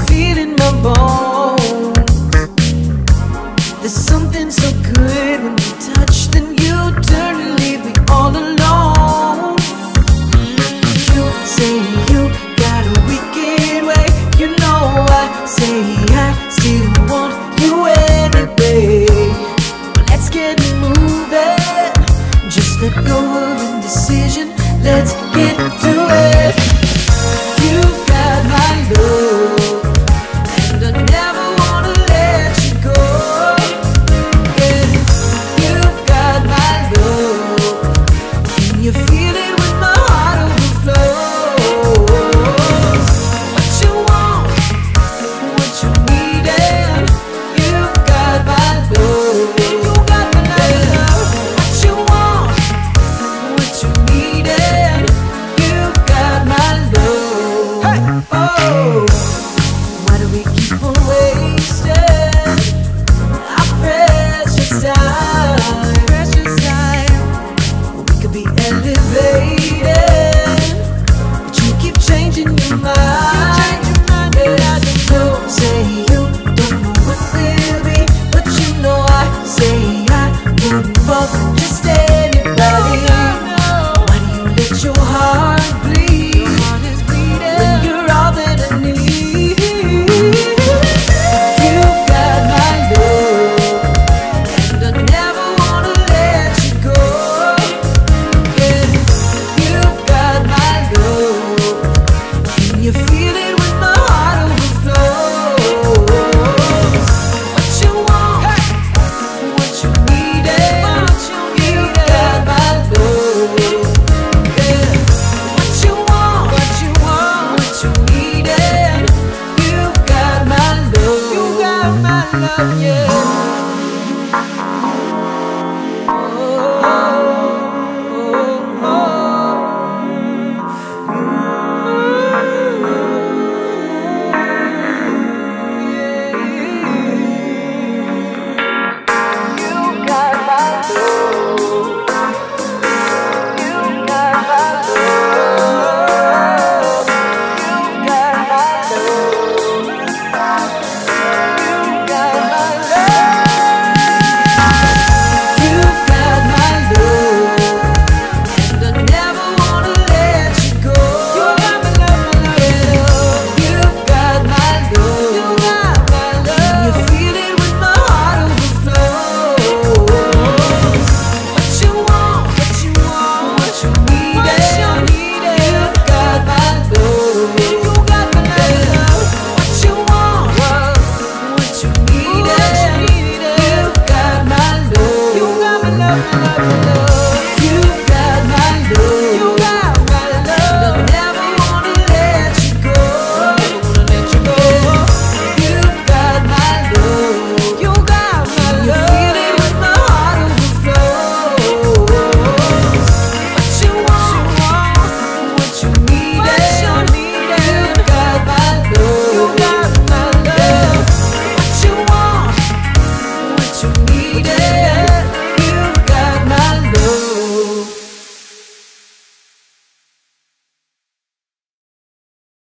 feel in my bones. There's something so good when you touch, then you turn and leave me all alone. You say you got a wicked way, you know I say I still want you anyway. Let's get moving, just let go of indecision, let's get to it. You've got my love, and I never wanna let you go. Yeah, you've got my love, can you feel it when my heart overflows? What you want, what you needin', you've got my love. You got my love. What you want, what you needin', you've got my love. Hey, oh, why do we keep on wasting our precious time? Precious time. We could be elevated.